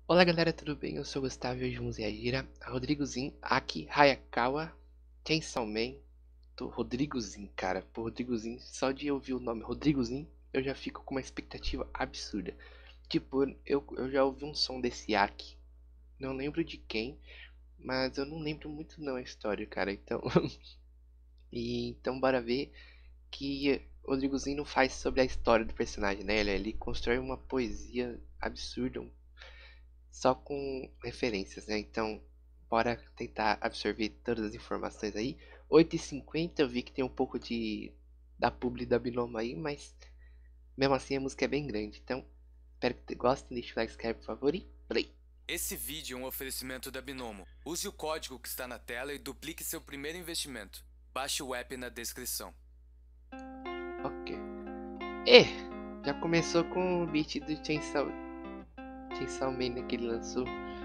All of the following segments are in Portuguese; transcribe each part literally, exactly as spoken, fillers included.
Olá galera, tudo bem? Eu sou o Gustavo e hoje vamos reagir a Rodrigozinho, Aki Hayakawa, Chainsaw Man, do Rodrigozinho, cara. Por Rodrigozinho, só de ouvir o nome Rodrigozinho, eu já fico com uma expectativa absurda. Tipo, eu, eu já ouvi um som desse Aki, não lembro de quem, mas eu não lembro muito não a história, cara. Então, e, então bora ver que o Rodrigozinho não faz sobre a história do personagem, né? Ele, ele constrói uma poesia absurda, um só com referências, né? Então, bora tentar absorver todas as informações aí. oito e cinquenta, eu vi que tem um pouco de da publi da Binomo aí, mas mesmo assim a música é bem grande. Então, espero que gostem, deixa o like, se inscreve, por favor, e play! Esse vídeo é um oferecimento da Binomo. Use o código que está na tela e duplique seu primeiro investimento. Baixe o app na descrição. Ok. E já começou com o beat do Chainsaw, Chainsaw Man, né, que ele lançou.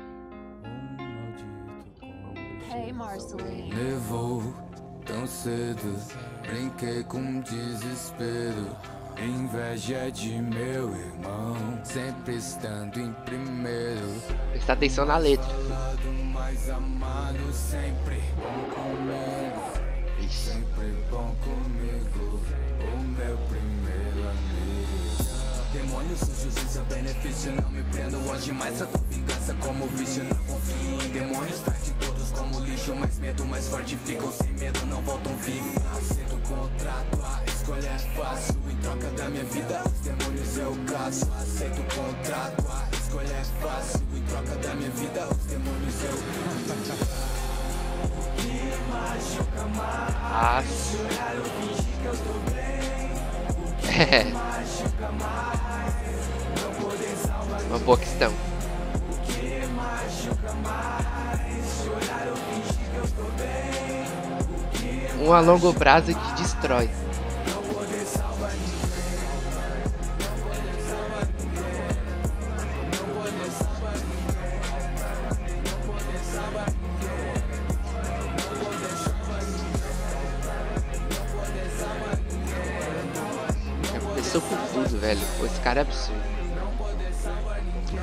Hey, Marceline. Levou tão cedo, brinquei com desespero. Inveja de meu irmão, sempre estando em primeiro. Presta atenção na letra. Mais amado, sempre bom comigo. Ixi. Sempre bom comigo, o meu primeiro amigo. Demônios sujos em seu benefício, não me prendo hoje mais. Trato vingança como vício, não confio em demônios. Trate todos como lixo, mas medo mais forte ficam sem medo, não voltam vivos. Aceito o contrato, a escolha é fácil. Em troca da minha vida, os demônios eu caço. Aceito o contrato, a escolha é fácil. Em troca da minha vida, os demônios eu caço. Que machuca mais. Nossa. Chorar ou fingir que eu tô bem. O que É. machuca mais. Não poder salvar Uma boa questão. o que machuca mais. Chorar ou fingir que eu tô bem. O que Um a longo prazo que destrói. não poder salvar ninguém. Não poder salvar ninguém. Não poder salvar ninguém. Não poder salvar ninguém. Não poder salvar ninguém. Não poder salvar ninguém. Já começou com tudo, velho. Pô, esse cara é absurdo. Não poder salvar ninguém.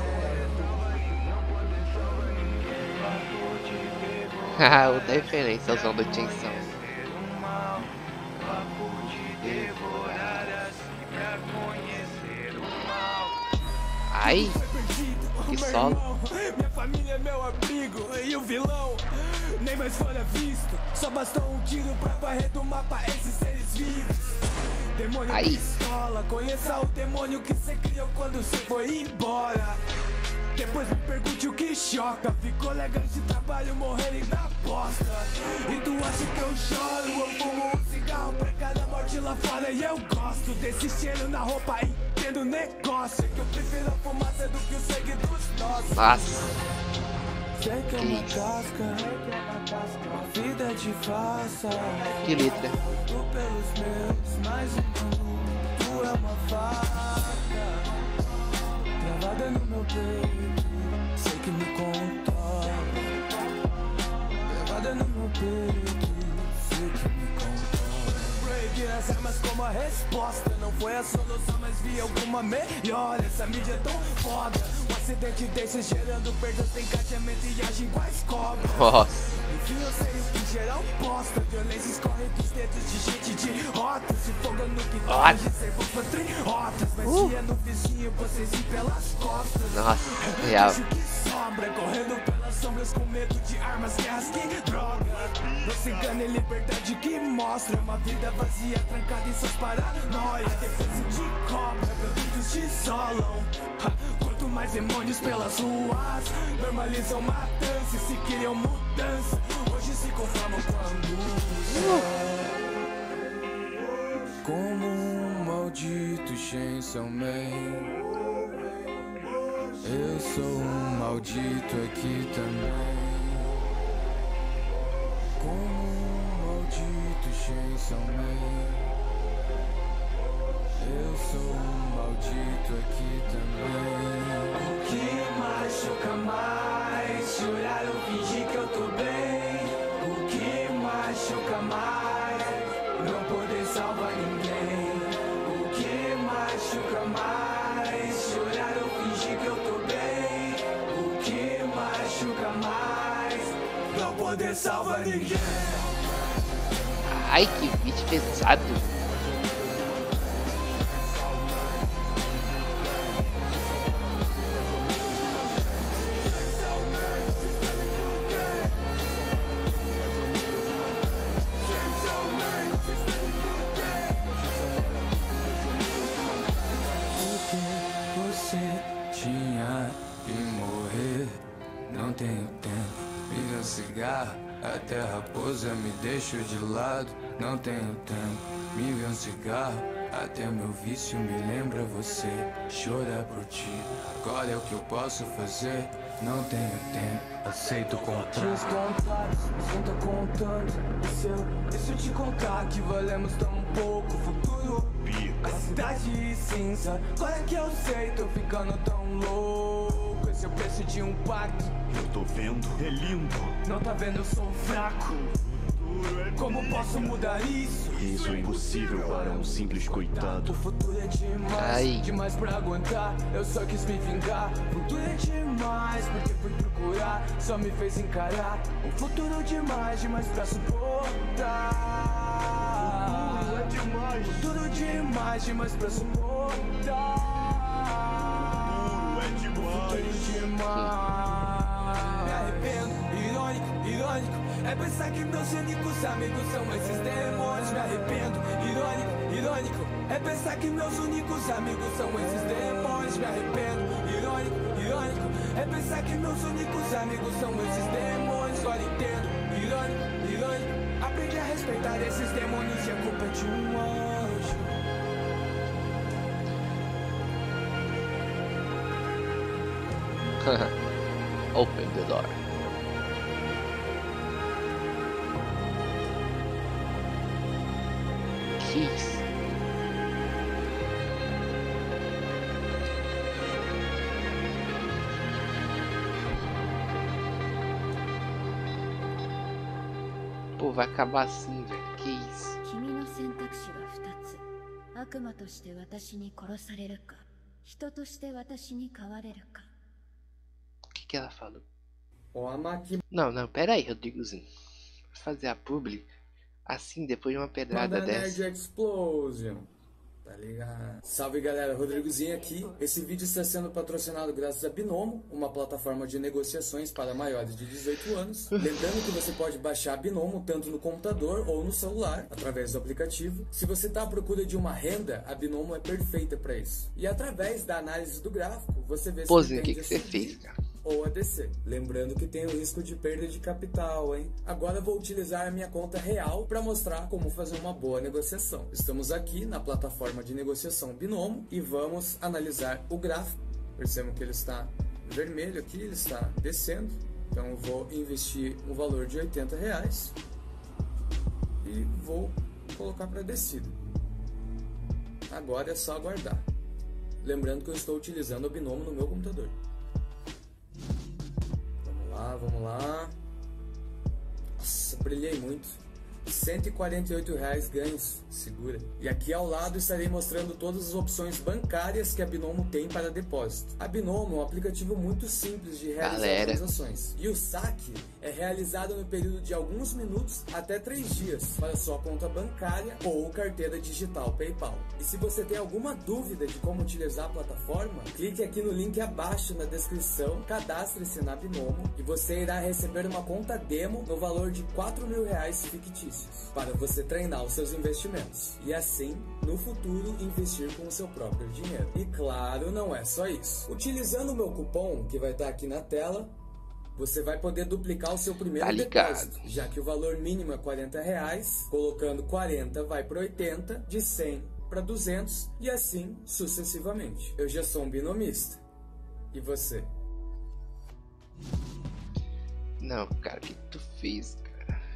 Haha, outra referência ao som do Chainsaw. Ai, que solo. Minha família é meu amigo e o vilão nem mais fora visto. Só bastou um tiro pra varrer do mapa esses seres vivos. Demônio Aí. pistola, conheça o demônio que cê criou quando cê foi embora. Depois me pergunte o que choca. Ficou legal esse trabalho, morrer e dar bosta. E tu acha que eu choro? Eu fumo um cigarro pra cada morte lá fora. E eu gosto desse cheiro na roupa, entendo negócio. Que eu prefiro a fumaça do que o sangue dos nossos. Nossa, Sei que é que uma isso. casca, a vida é de farsa. que letra. Tu pelos meus, mas o mundo, tu é uma faca gravada no meu peito, sei que me controla. Gravada no meu peito, sei que me controla. Proibir as armas como a resposta, não foi a solução, mas vi alguma melhor. Essa mídia é tão foda, um acidente desses gerando perdas sem encaixamento e agem quais cobras. Nossa, Enfim, eu sei o que geral posta. Violência escorre dos dedos de gente de rota. Se foga no que Nossa. dá, reservou patriotas. Mas Uh. se é no vizinho, vocês ir pelas costas. nossa, real. Vejo que sombra, correndo pelas sombras com medo de armas, guerras, que droga. Não se engane, liberdade que mostra uma vida vazia, trancada em suas paranoias. Defesa de cobra, produtos te isolam. Ha, quanto mais demônios pelas ruas, normalizam matança e se criam mudança. Hoje se conformam com a angústia. Como um maldito Chainsaw Man, eu sou um maldito aqui também. Como um maldito Chainsaw Man, eu sou um maldito aqui também. O que machuca mais? Chorar ou fingir que eu tô bem? O que machuca mais? Não poder salvar ninguém. O que machuca mais? Chorar ou fingir que eu tô bem? O poder salvar ninguém. Ai, que beat pesado. Tinha que morrer, não tenho tempo. Fiz um cigarro, até a raposa me deixou de lado. Não tenho tempo, me vê um cigarro, até meu vício me lembra você. Chorar por ti, agora é o que eu posso fazer. Não tenho tempo, aceito o contrato. Tinha os contratos, não tá contando. E se eu, e se eu te contar que valemos tão pouco? Futuro, a cidade cinza. Agora que eu sei, tô ficando tão louco. Esse é o preço de um pacto. Eu tô vendo, é lindo. Não tá vendo, eu sou fraco. Como posso mudar isso? Isso é impossível para um simples coitado. O futuro é demais, Ai. demais pra aguentar. Eu só quis me vingar. O futuro é demais, porque fui procurar. Só me fez encarar. Um futuro demais, demais pra suportar. Futuro é demais. Futuro demais, demais pra suportar. Futuro é demais. Futuro demais. Me arrependo, irônico, irônico. É pensar que meus únicos amigos são esses demônios. Me arrependo, irônico, irônico. É pensar que meus únicos amigos são esses demônios. Me arrependo, irônico, irônico. É pensar que meus únicos amigos são esses demônios. Agora entendo, irônico, irônico. Aprendi a respeitar esses demônios e a culpa é de um anjo. Open the door. Keys. Pô, vai acabar assim, velho. Que isso? 君の選択肢はふたつ。悪魔として私に殺されるか、人として私に変われるか。 O que que ela falou? Ó, a máquina Não, não, pera aí, Rodrigozinho. Vou fazer a publi assim depois de uma pedrada da Nerd dessa. Explosion. Tá ligado? Salve galera, Rodrigozinho aqui. Esse vídeo está sendo patrocinado graças a Binomo, uma plataforma de negociações para maiores de dezoito anos. Lembrando que você pode baixar a Binomo tanto no computador ou no celular, através do aplicativo. Se você está à procura de uma renda, a Binomo é perfeita para isso. E através da análise do gráfico, você vê se Pôzinho, o que, tende que a você subir fez, cara? ou a descer. Lembrando que tem o risco de perda de capital, hein? Agora vou utilizar a minha conta real para mostrar como fazer uma boa negociação. Estamos aqui na plataforma de negociação Binomo e vamos analisar o gráfico. Percebam que ele está vermelho aqui, ele está descendo. Então eu vou investir um valor de oitenta reais e vou colocar para descida. Agora é só aguardar. Lembrando que eu estou utilizando o Binomo no meu computador. Vamos lá, vamos lá. Nossa, brilhei muito. cento e quarenta e oito reais ganhos, segura. E aqui ao lado estarei mostrando todas as opções bancárias que a Binomo tem para depósito. A Binomo é um aplicativo muito simples de realizar Galera. transações. E o saque é realizado no período de alguns minutos até três dias para sua conta bancária ou carteira digital PayPal. E se você tem alguma dúvida de como utilizar a plataforma, clique aqui no link abaixo na descrição, cadastre-se na Binomo e você irá receber uma conta demo no valor de quatro mil reais fictícios para você treinar os seus investimentos e assim, no futuro, investir com o seu próprio dinheiro. E claro, não é só isso. Utilizando o meu cupom, que vai estar aqui na tela, você vai poder duplicar o seu primeiro Tá ligado. depósito, já que o valor mínimo é quarenta reais, colocando quarenta vai para oitenta, de cem para duzentos e assim sucessivamente. Eu já sou um binomista. E você? Não, cara, o que tu fez, cara?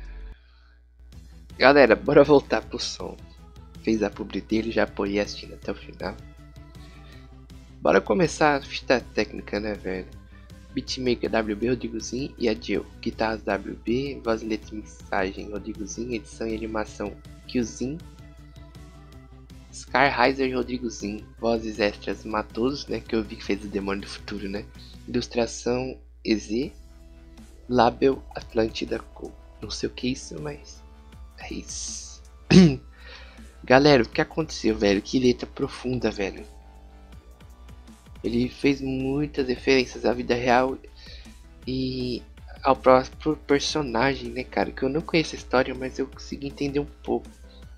Galera, bora voltar pro som. Fez a publi dele, já apoiei assistindo até o final. Bora começar a fita técnica, né, velho? Beatmaker W B, Rodrigozinho e a Jill. Guitarras W B, voz, letra e mixagem Rodrigozinho, edição e animação Killzinho. Scarheiser Rodrigozinho, vozes extras Matosos, né, que eu vi que fez o Demônio do Futuro, né? Ilustração E Z. Label Atlântida Co. Não sei o que é isso, mas é isso. Galera, o que aconteceu, velho? Que letra profunda, velho. Ele fez muitas referências à vida real e ao próprio personagem, né, cara? Que eu não conheço a história, mas eu consegui entender um pouco.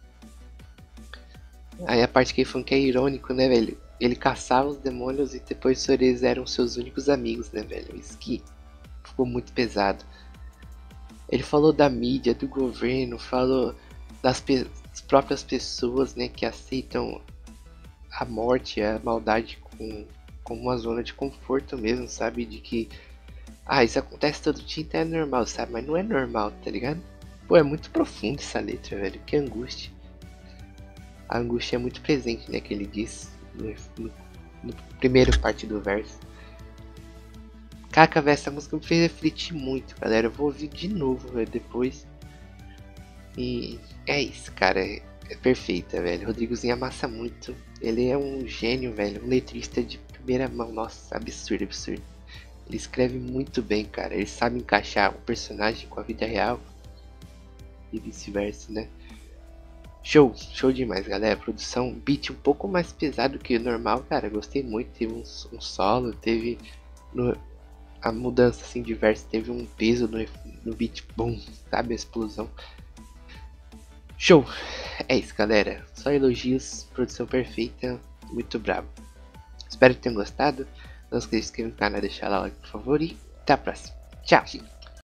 Aí a parte que ele falou que é irônico, né, velho? Ele caçava os demônios e depois eles eram seus únicos amigos, né, velho? Isso que ficou muito pesado. Ele falou da mídia, do governo, falou das, pe das próprias pessoas, né, que aceitam a morte, a maldade com, como uma zona de conforto mesmo, sabe? De que, ah, isso acontece todo dia, então é normal, sabe? Mas não é normal, tá ligado? Pô, é muito profundo essa letra, velho. Que angústia. A angústia é muito presente, né, que ele diz no, no, no primeiro parte do verso. Caraca, velho, essa música me fez refletir muito, galera. Eu vou ouvir de novo, velho, depois. E é isso, cara. É, é perfeita, velho. Rodrigozinho amassa muito. Ele é um gênio, velho. Um letrista de primeira mão. Nossa, absurdo, absurdo. Ele escreve muito bem, cara. Ele sabe encaixar o personagem com a vida real. E vice-versa, né? Show, show demais, galera. Produção, beat um pouco mais pesado que o normal, cara. Gostei muito. Teve um, um solo, teve no, a mudança assim de verso, teve um peso no, no beat, boom, sabe? A explosão. Show! É isso, galera. Só elogios, produção perfeita, muito brabo. Espero que tenham gostado. Não esqueça de se inscrever no canal, deixar lá o like, por favor. E até a próxima. Tchau!